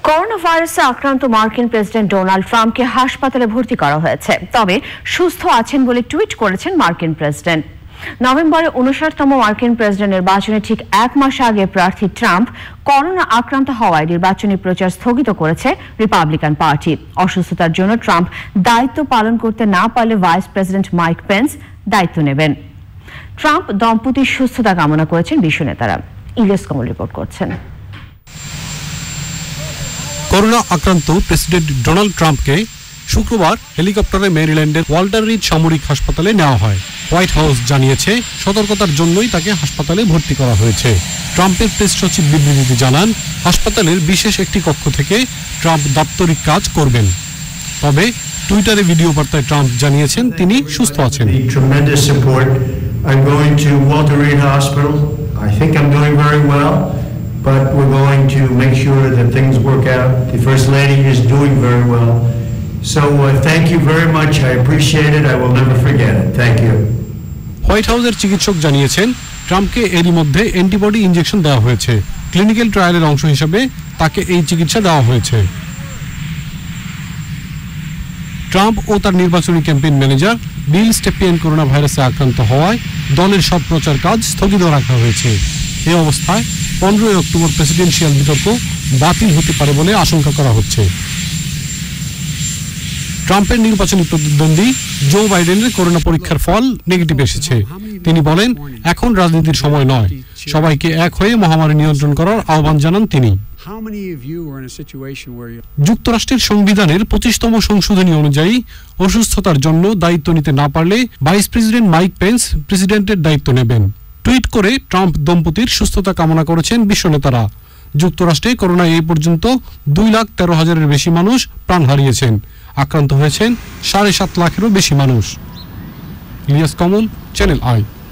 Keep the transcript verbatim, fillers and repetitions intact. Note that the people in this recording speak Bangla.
করোনা ভাইরাসে আক্রান্ত মার্কিন প্রেসিডেন্ট ডোনাল্ড ট্রাম্পকে হাসপাতালে ভর্তি করা হয়েছে, তবে সুস্থ আছেন বলে টুইট করেছেন মার্কিন প্রেসিডেন্ট। নভেম্বরে উনষাটতম মার্কিন প্রেসিডেন্ট নির্বাচনে ঠিক এক মাস আগে প্রার্থী ট্রাম্প করোনা আক্রান্ত হওয়ায় নির্বাচনী প্রচার স্থগিত করেছে রিপাবলিকান পার্টি। অসুস্থতার জন্য ট্রাম্প দায়িত্ব পালন করতে না পারলে ভাইস প্রেসিডেন্ট মাইক পেন্স দায়িত্ব নেবেন। ট্রাম্প দম্পতির সুস্থতা কামনা করেছেন বিশ্ব নেতারা। ইলিয়াস কমল রিপোর্ট করছেন। করোনা আক্রান্ত প্রেসিডেন্ট ডোনাল্ড ট্রাম্পকে শুক্রবার হেলিকপ্টারে মেরিল্যান্ডের ওয়াল্টার রিড সামরিক হাসপাতালে নেওয়া হয়। হোয়াইট হাউস জানিয়েছে সতর্কতার জন্যই তাকে হাসপাতালে ভর্তি করা হয়েছে। ট্রাম্পের প্রেস সচিব বিবৃতিতে জানান, হাসপাতালের বিশেষ একটি কক্ষ থেকে ট্রাম্প দাপ্তরিক কাজ করবেন। তবে টুইটারে ভিডিও বার্তায় ট্রাম্প জানিয়েছেন তিনি সুস্থ আছেন। But we're going to make sure that things work out. The First Lady is doing very well. So uh, thank you very much. I appreciate it. I will never forget it. Thank you. White হাউসের চিকিৎসক জানিয়েছেন ট্রাম্পকে এরই মধ্যে অ্যান্টিবডি ইনজেকশন দেওয়া হয়েছে। ক্লিনিক্যাল ট্রায়ালের অংশ হিসেবে তাকে এই চিকিৎসা দেওয়া হয়েছে। ট্রাম্প ও তার নির্বাচনী campaign manager Bill Stepien corona ভাইরাসে আক্রান্ত হওয়ায় দলের সব প্রচার কাজ স্থগিত রাখা হয়েছে। এই অবস্থায় পনেরোই অক্টোবর প্রেসিডেন্সিয়াল বিতর্ক বাতিল হতে পারে বলে আশঙ্কা করা হচ্ছে। ট্রাম্পের নির্বাচনী প্রতিদ্বন্দ্বী জো বাইডেনের করোনা পরীক্ষার ফল নেগেটিভ এসেছে। তিনি বলেন, এখন রাজনীতির সময় নয়, সবাইকে এক হয়ে মহামারী নিয়ন্ত্রণ করার আহ্বান জানান তিনি। যুক্তরাষ্ট্রের সংবিধানের পঁচিশতম সংশোধনী অনুযায়ী অসুস্থতার জন্য দায়িত্ব নিতে না পারলে ভাইস প্রেসিডেন্ট মাইক পেন্স প্রেসিডেন্টের দায়িত্ব নেবেন। টুইট করে ট্রাম্প দম্পতির সুস্থতা কামনা করেছেন বিশ্ব নেতারা। যুক্তরাষ্ট্রে করোনায় এই পর্যন্ত দুই লাখ তেরো হাজারের বেশি মানুষ প্রাণ হারিয়েছেন। আক্রান্ত হয়েছেন সাড়ে সাত লাখেরও বেশি মানুষ। Ilias Kamal, Channel I.